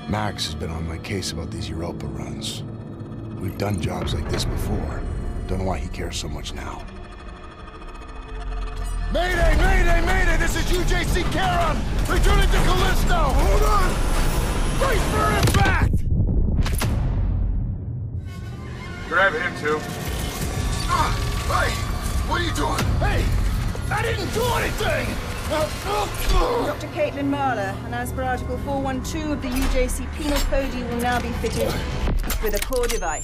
Max has been on my case about these Europa runs. We've done jobs like this before. Don't know why he cares so much now. Mayday! Mayday! Mayday! This is UJC Charon! Returning to Callisto! Hold on! Brace for impact! Grab him, too. Hey! What are you doing? Hey! I didn't do anything! Dr. Caitlin Marler, and as per Article 412 of the UJC Penal Code, you will now be fitted with a core device.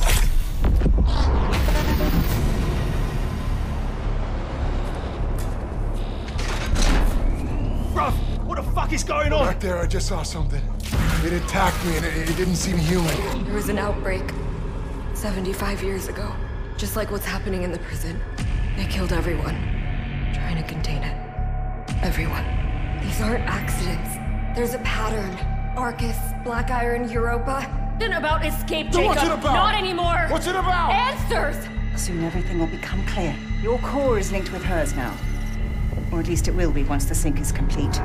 Bruv, what the fuck is going on? Back there, I just saw something. It attacked me and it didn't seem human. There was an outbreak 75 years ago. Just like what's happening in the prison. They killed everyone, trying to contain it. Everyone. These aren't accidents. There's a pattern. Arcus, Black Iron, Europa. Then about escape, Jacob. What's it about? Not anymore. What's it about? Answers! Soon everything will become clear. Your core is linked with hers now. Or at least it will be once the sync is complete.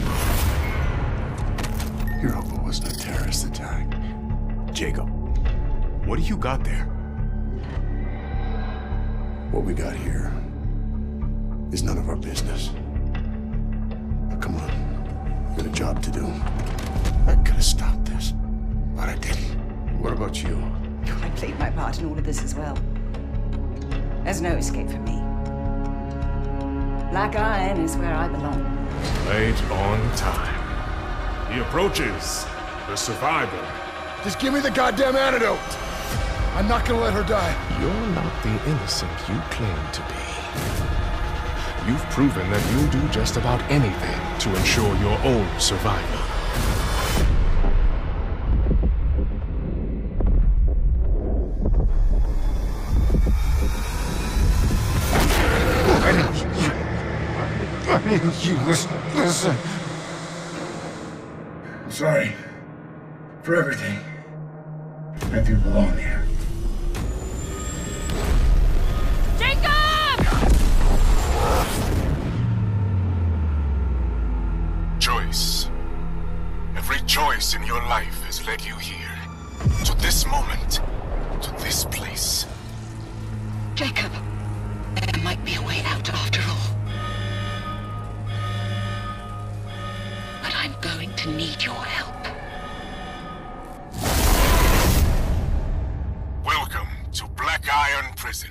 Europa wasn't a terrorist attack. Jacob, what do you got there? What we got here is none of our business. But come on, we've got a job to do. I could have stopped this, but I didn't. What about you? I played my part in all of this as well. There's no escape for me. Black Iron is where I belong. Right on time. He approaches. The survivor. Just give me the goddamn antidote! I'm not gonna let her die. You're not the innocent you claim to be. You've proven that you'll do just about anything to ensure your own survival. Listen. I'm sorry for everything. I do belong here. Jacob! Choice. Every choice in your life has led you here. To this moment. To this place. Jacob, there might be a way out after all. But I'm going to need your help. Welcome to Black Iron Prison.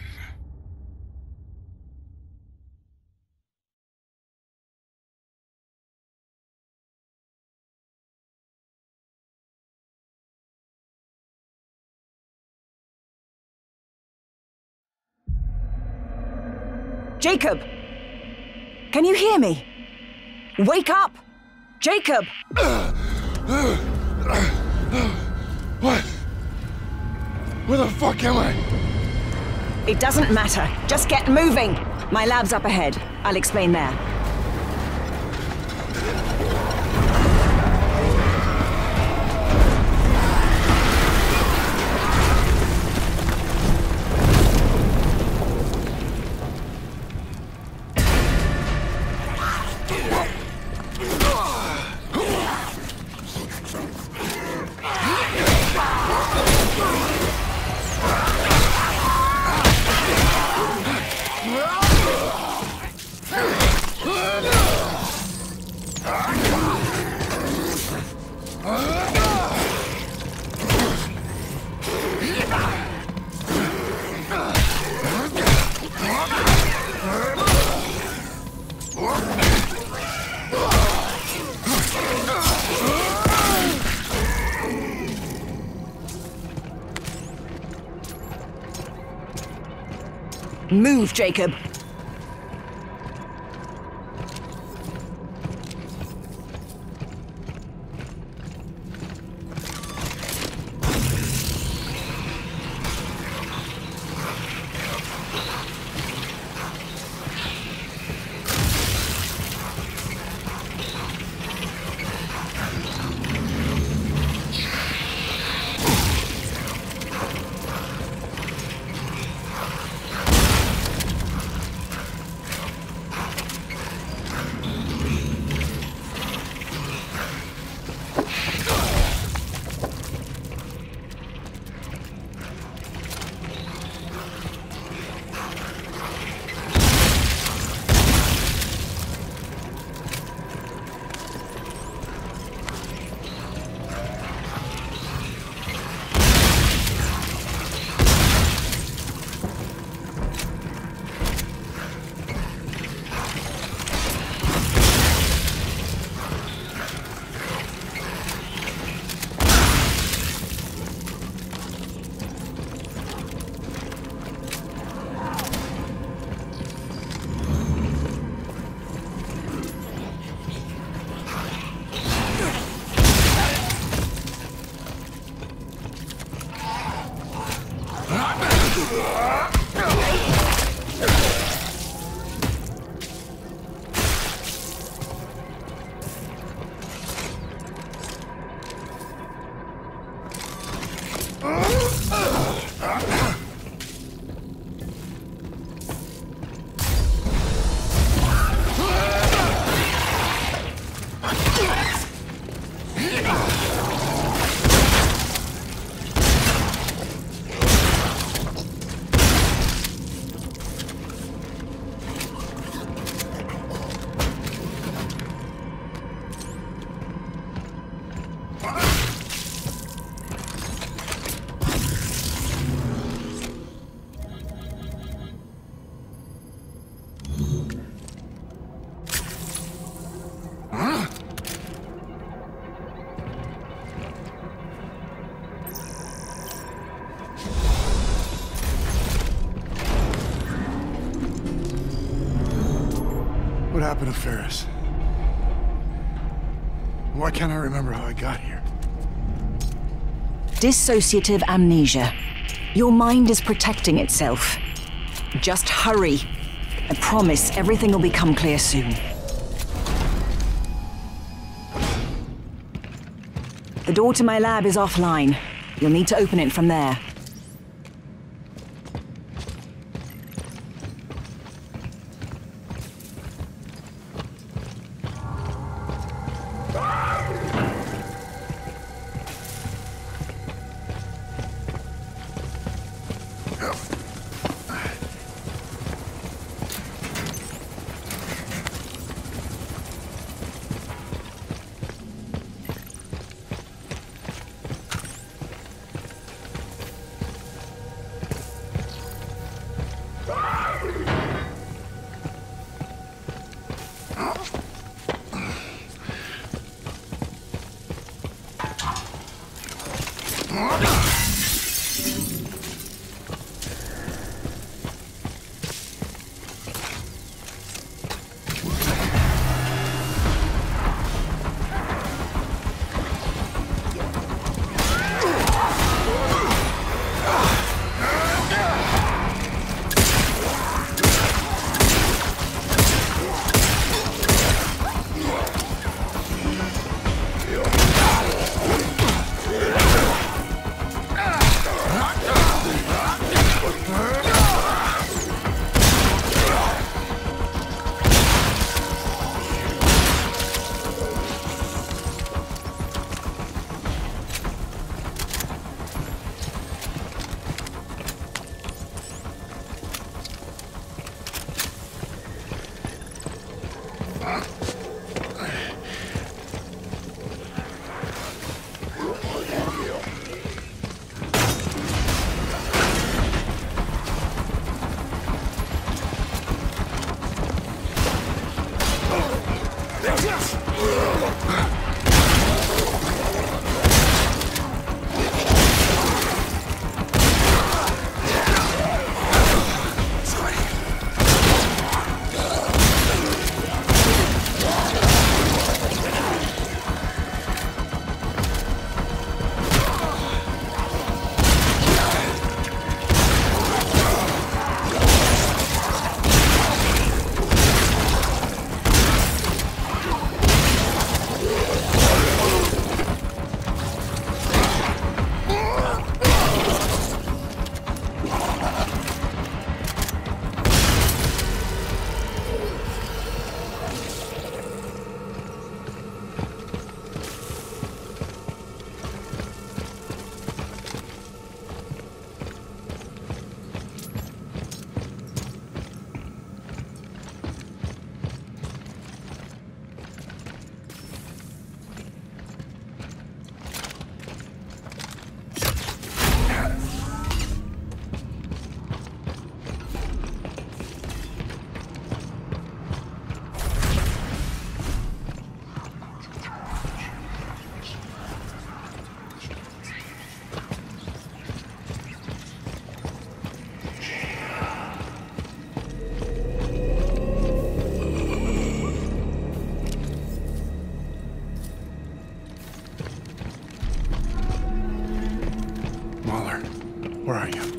Jacob! Can you hear me? Wake up! Jacob! What? Where the fuck am I? It doesn't matter. Just get moving. My lab's up ahead. I'll explain there. Move, Jacob. What happened to Ferris? Why can't I remember how I got here? Dissociative amnesia. Your mind is protecting itself. Just hurry. I promise everything will become clear soon. The door to my lab is offline. You'll need to open it from there. Where are you?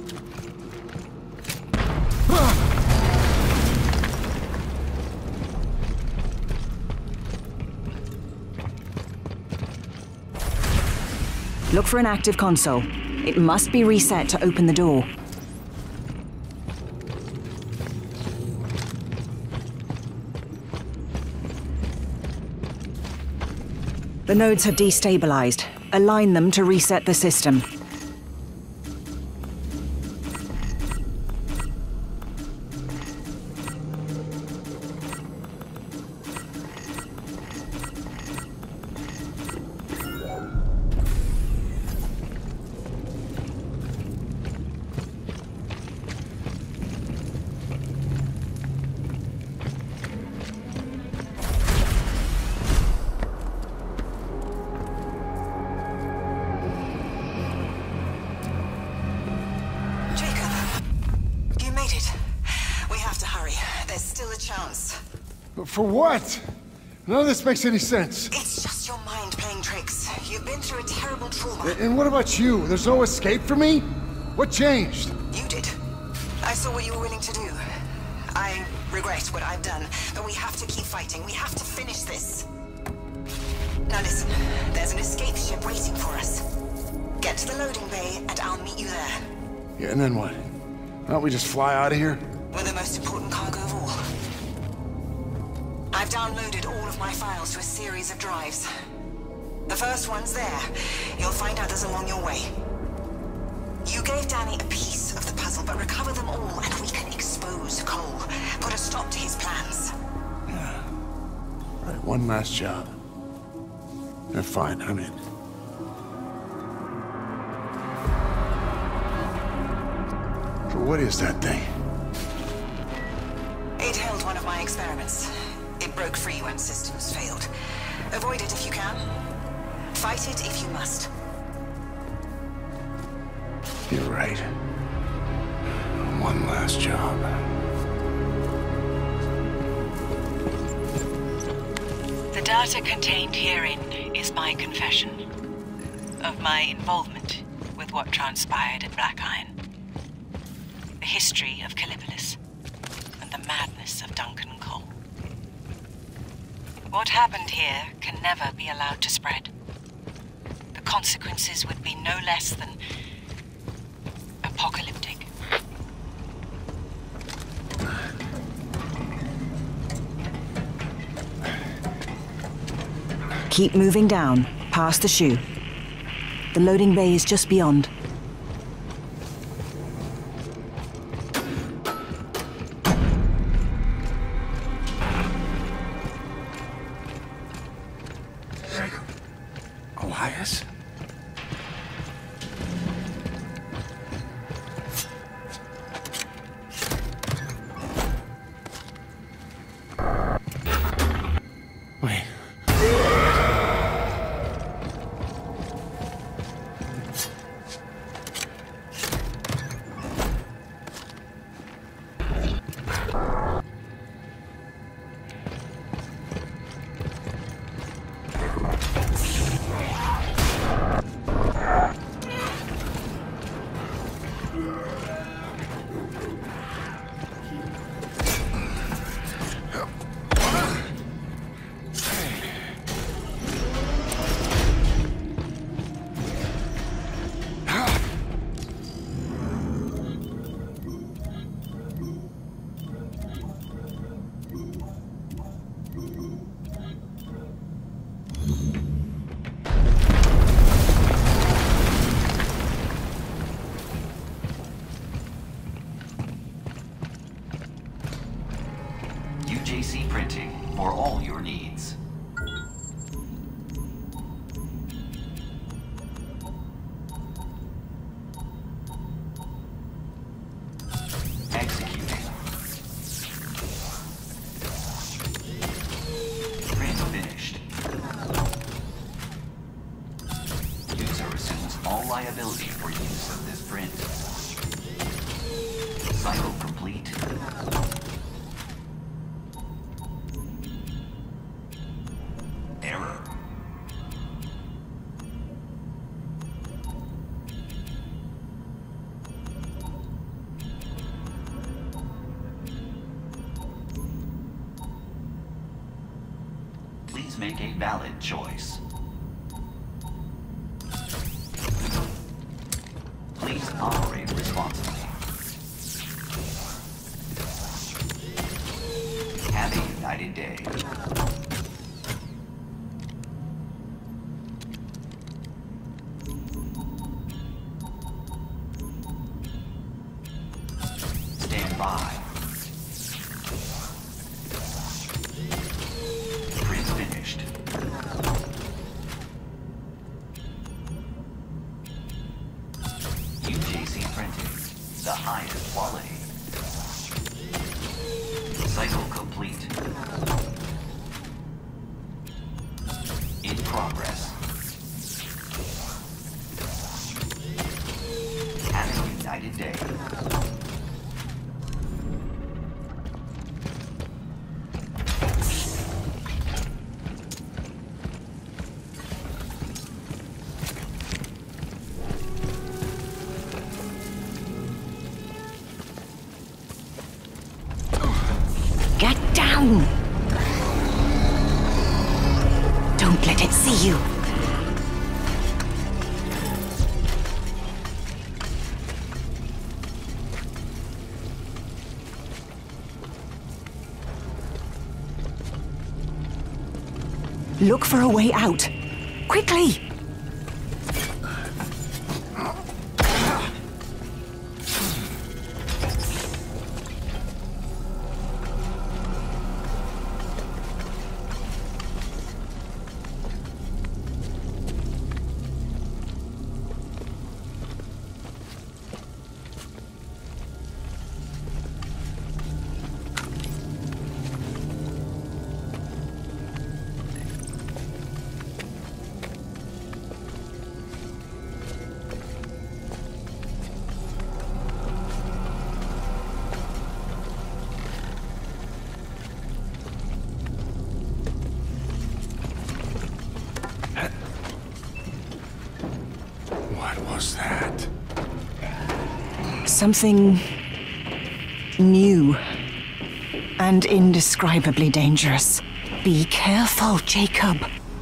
Look for an active console. It must be reset to open the door. The nodes have destabilized. Align them to reset the system. For what? None of this makes any sense. It's just your mind playing tricks. You've been through a terrible trauma. And what about you? There's no escape for me? What changed? You did. I saw what you were willing to do. I regret what I've done, but we have to keep fighting. We have to finish this. Now listen, there's an escape ship waiting for us. Get to the loading bay and I'll meet you there. Yeah, and then what? Why don't we just fly out of here? With the most important cargo of all. I've downloaded all of my files to a series of drives. The first one's there. You'll find others along your way. You gave Danny a piece of the puzzle, but recover them all and we can expose Cole. Put a stop to his plans. Yeah. Right, one last job. Fine, I'm in. So what is that thing? It held one of my experiments. It broke free when systems failed. Avoid it if you can. Fight it if you must. You're right. One last job. The data contained herein is my confession of my involvement with what transpired at Black Iron. The history of Callisto and the madness of Duncan Cole. What happened here can never be allowed to spread. The consequences would be no less than apocalyptic. Keep moving down, past the chute. The loading bay is just beyond. Elias? Wait. UJC printing for all your needs. Executing. Print finished. User assumes all liability for use of this print. Cycle complete. Error. Please make a valid choice. Please operate responsibly. Have a united day. 5. Print finished. UJC printing, the highest quality. Cycle complete. In progress. Have a united day. Get down! Don't let it see you. Look for a way out. Quickly! What was that? Something new and indescribably dangerous. Be careful, Jacob.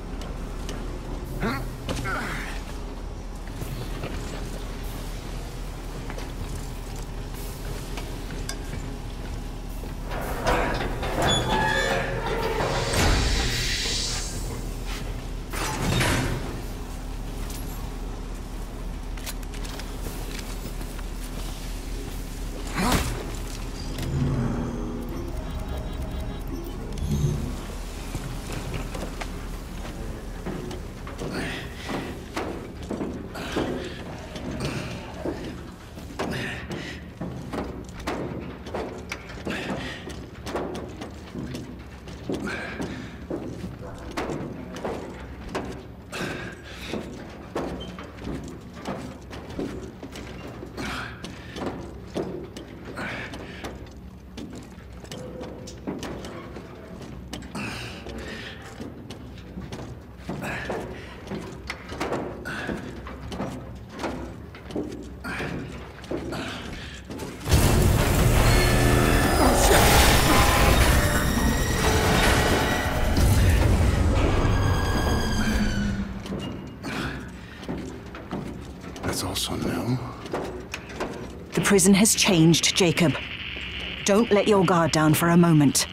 That's also new. The prison has changed, Jacob. Don't let your guard down for a moment.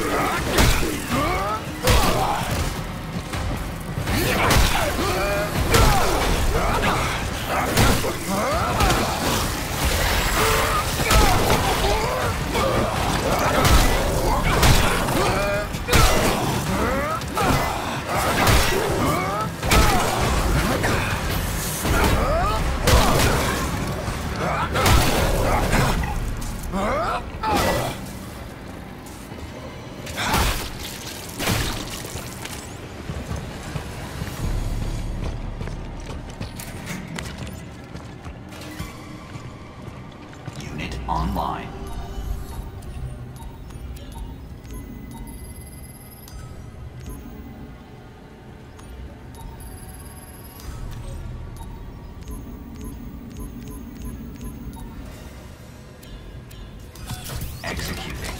Unit online. Executing.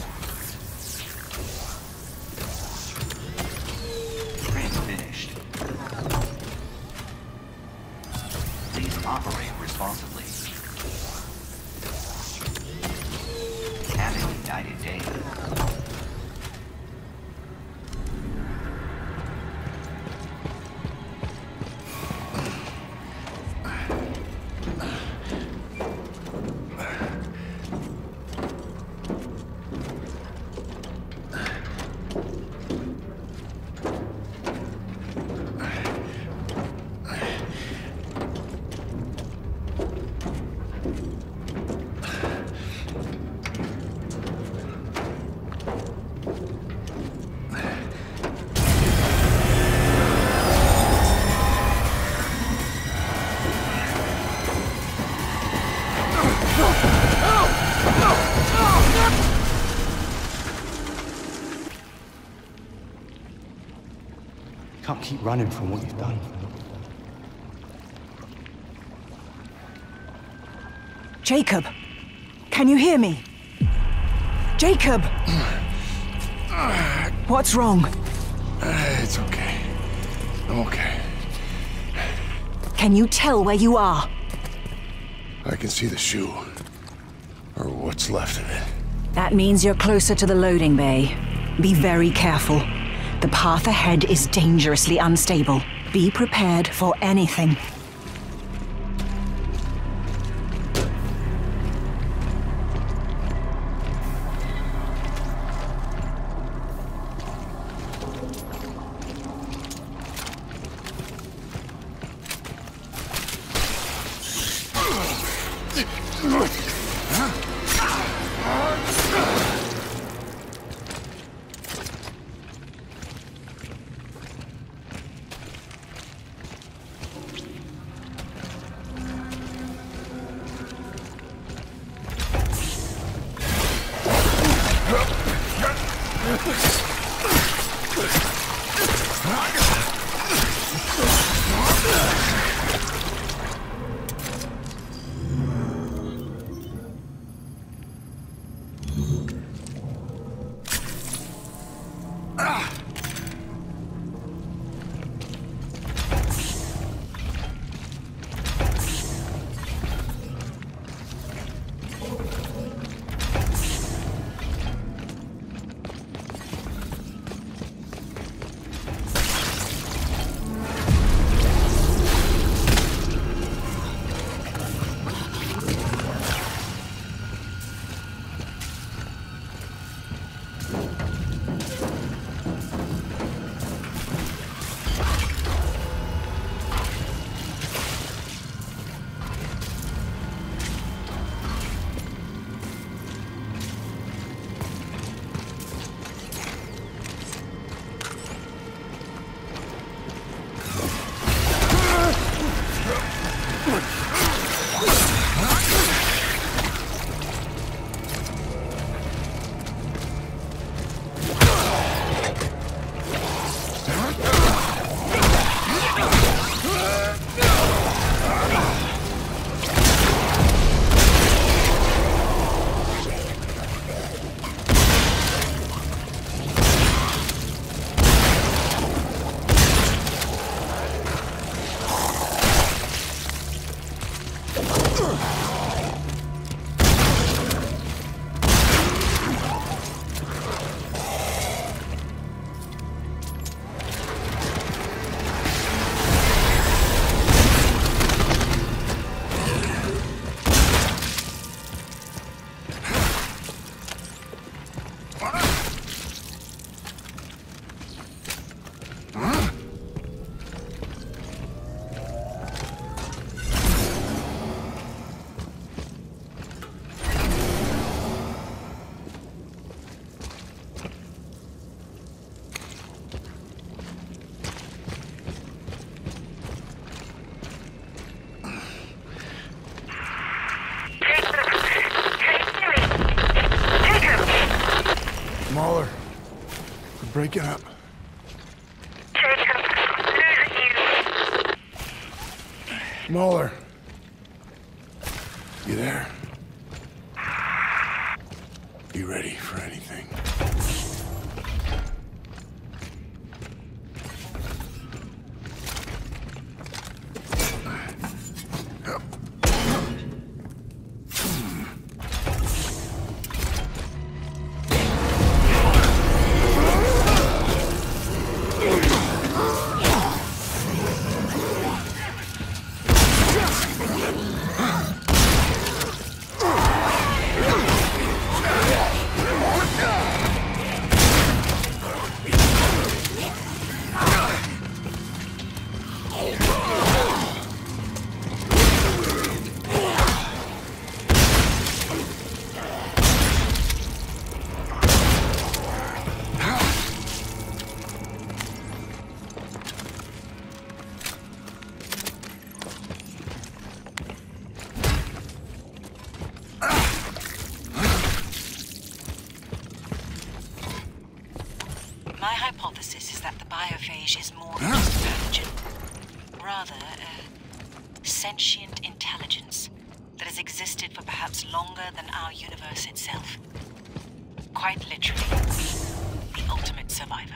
Train finished. Please operate responsibly. Have a united day. Can't keep running from what you've done. Jacob, can you hear me? Jacob! What's wrong? It's okay. I'm okay. Can you tell where you are? I can see the shoe. Or what's left of it. That means you're closer to the loading bay. Be very careful. The path ahead is dangerously unstable. Be prepared for anything. breaking up. Jacob, losing you. Muller. You there? Be ready for anything. My hypothesis is that the biophage is more than just a pathogen. Rather, a sentient intelligence that has existed for perhaps longer than our universe itself. Quite literally, the ultimate survivor.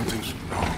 Something's wrong.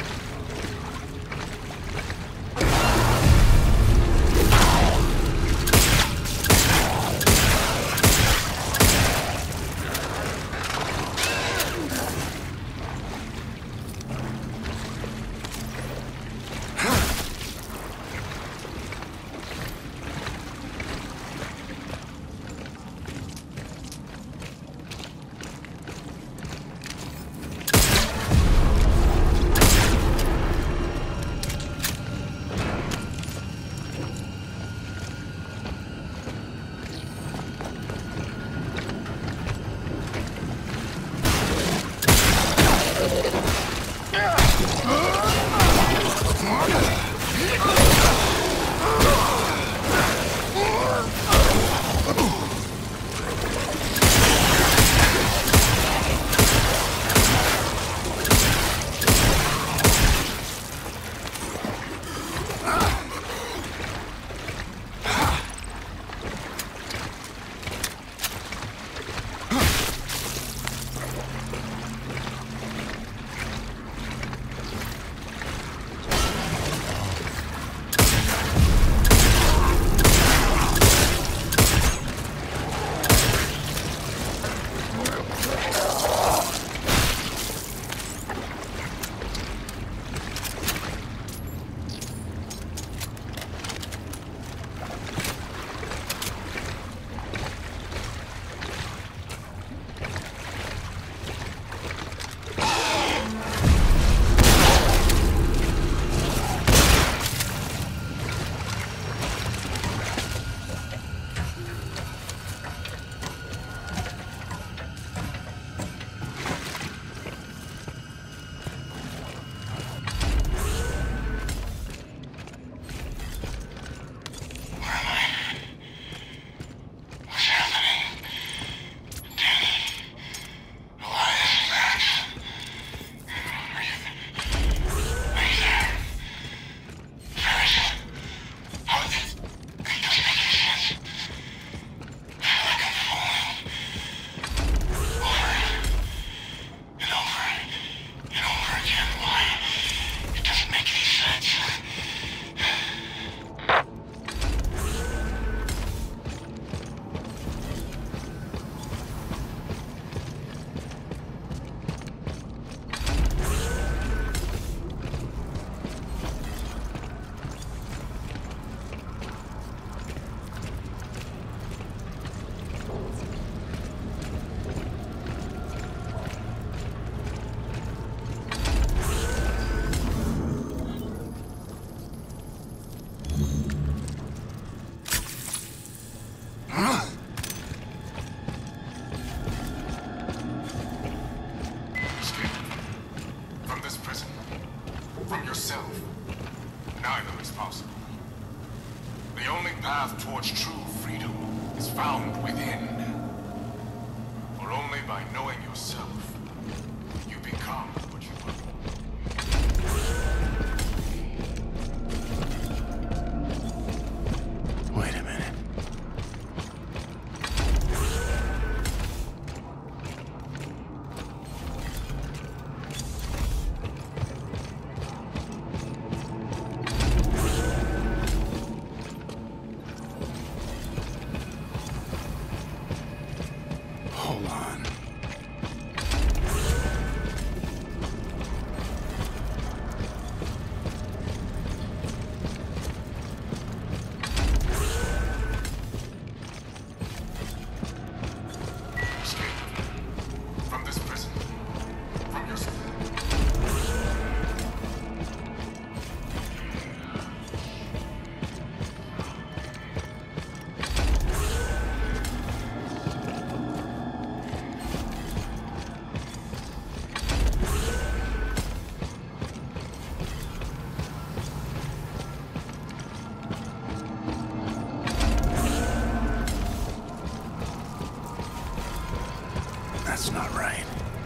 That's not right.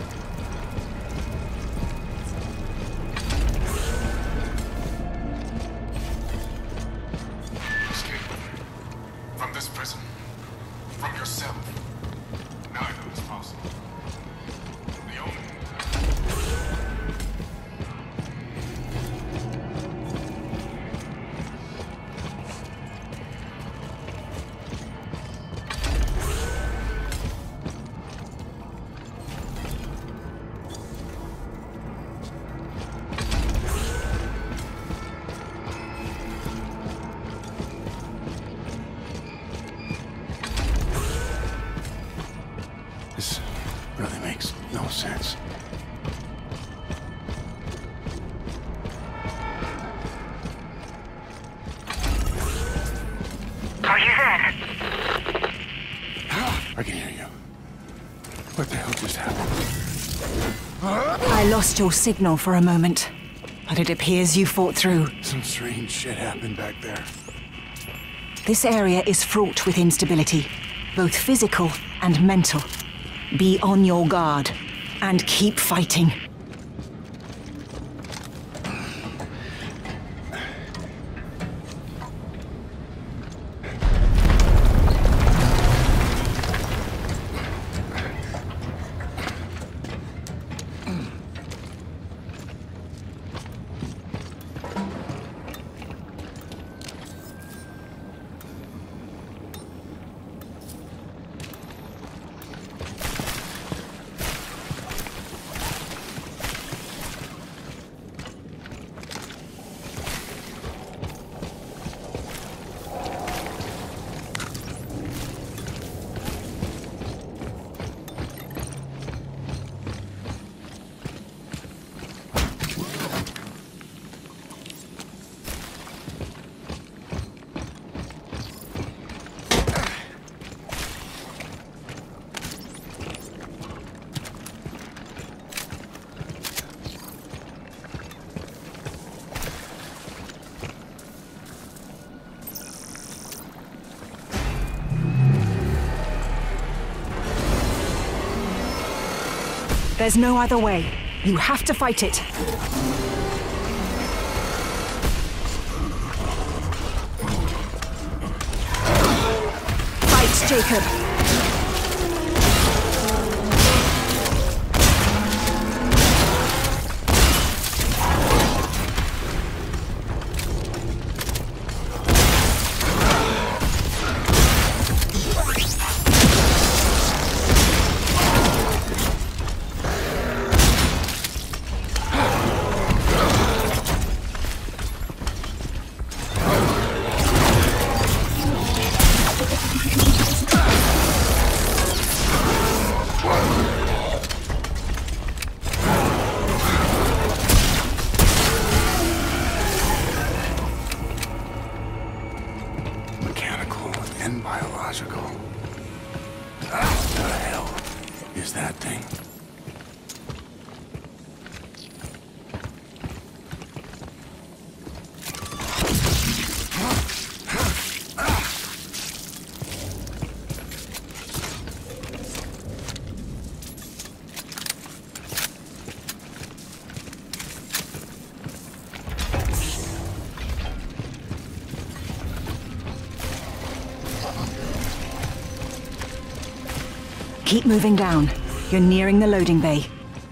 Escape from this prison, from yourself. Neither is possible. The only no sense. Are you there? I can hear you. What the hell just happened? I lost your signal for a moment, but it appears you fought through. Some strange shit happened back there. This area is fraught with instability, both physical and mental. Be on your guard, and keep fighting. There's no other way. You have to fight it. Fight, Jacob. And biological. What the hell is that thing? Keep moving down. You're nearing the loading bay.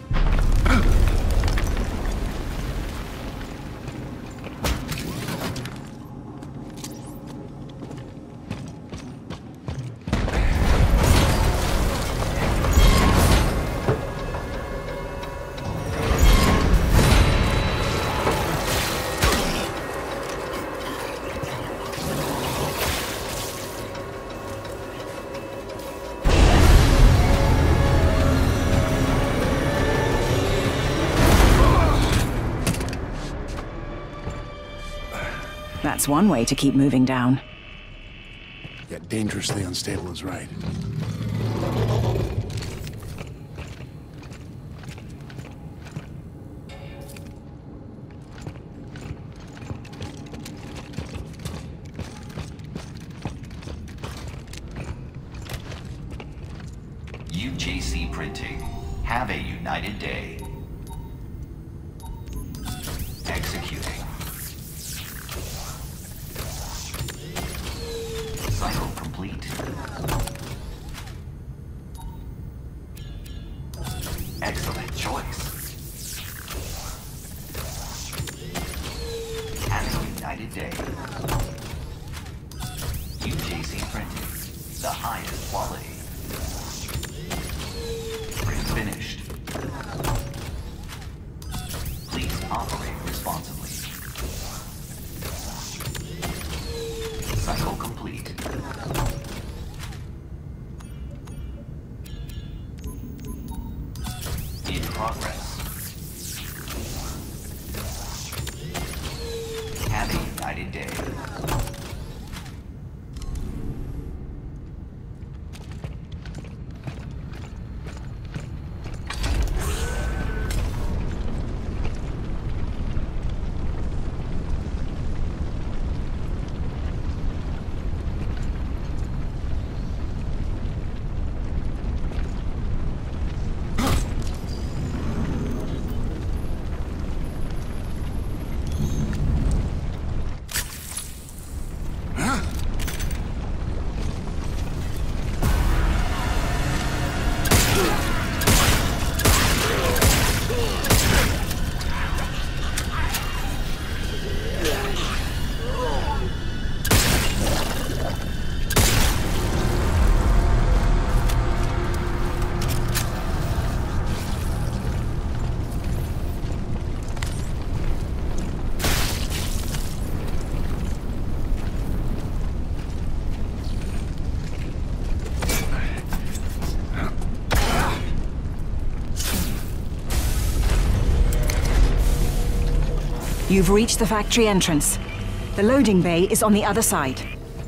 That's one way to keep moving down. Yet dangerously unstable is right. UJC Printing. Have a united day. Executing. Cycle complete. Excellent choice. Have a united day. UJC Printing. The highest quality. Print finished. Please operate responsibly. Cycle complete. progress. Have a united day. You've reached the factory entrance. The loading bay is on the other side.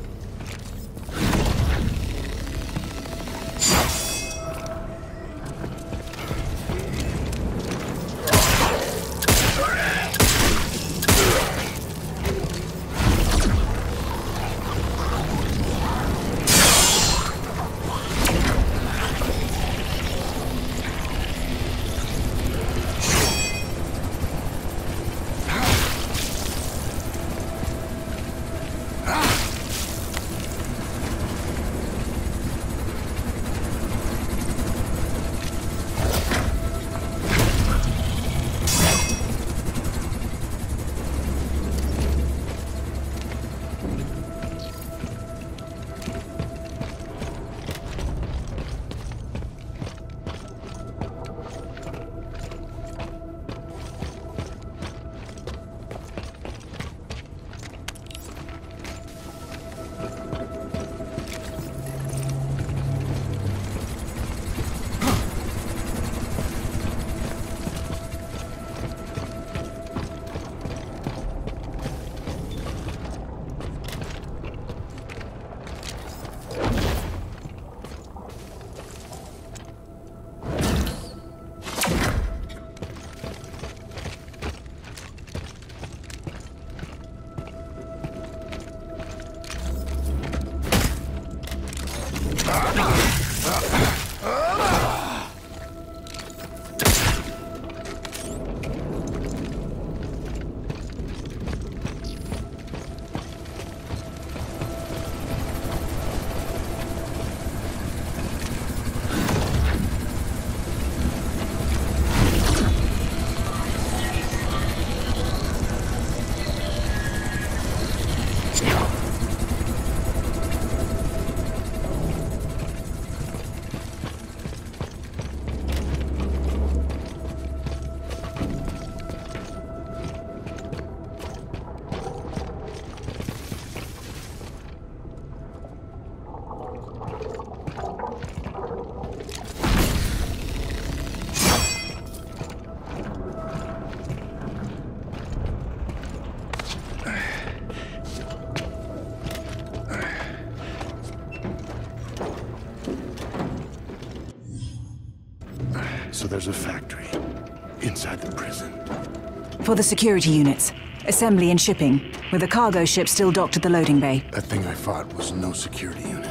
So there's a factory inside the prison. For the security units. Assembly and shipping, with a cargo ship still docked at the loading bay. That thing I fought was no security unit.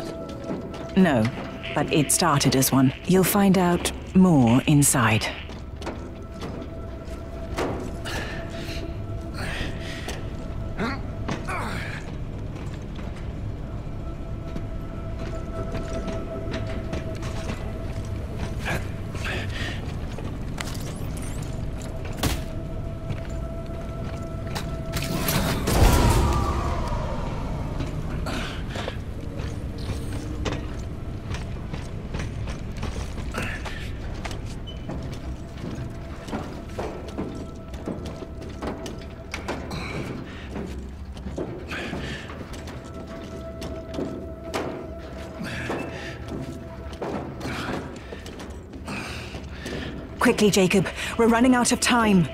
No, but it started as one. You'll find out more inside. quickly, Jacob. We're running out of time.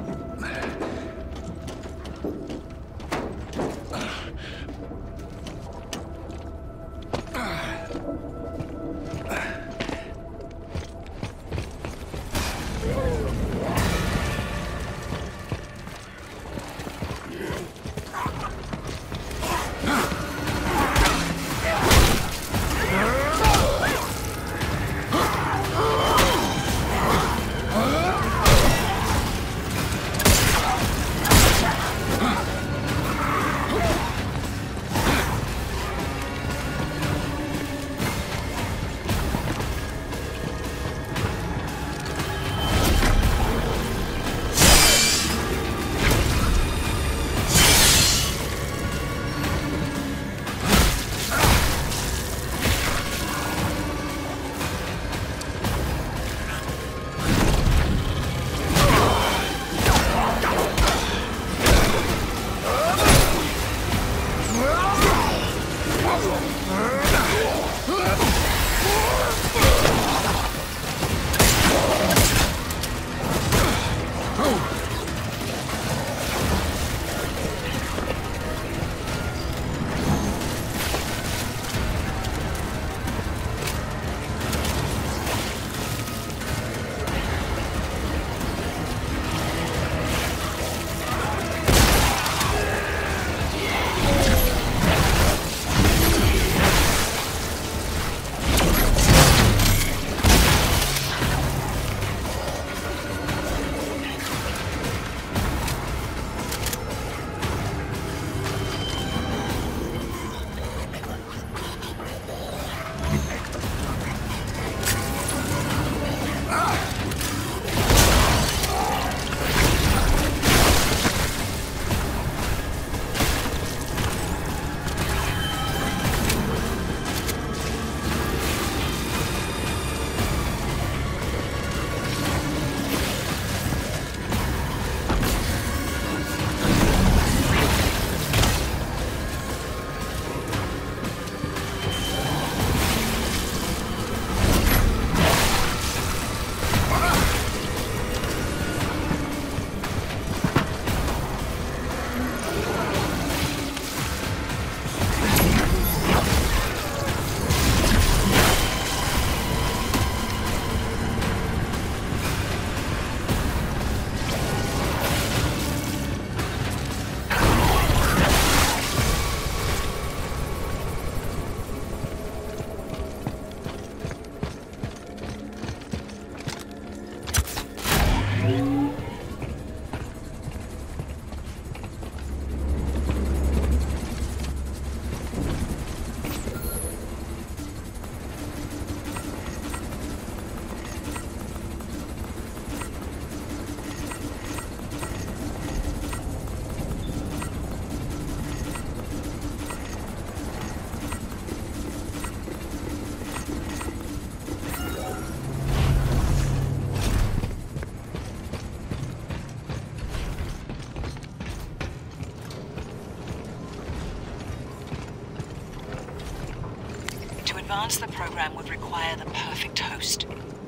advance the program would require the perfect host.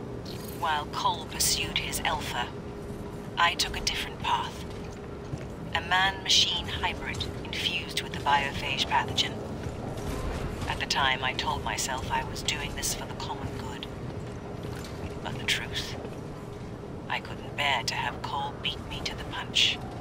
While Cole pursued his Alpha, I took a different path. A man-machine hybrid infused with the biophage pathogen. At the time, I told myself I was doing this for the common good. But the truth, I couldn't bear to have Cole beat me to the punch.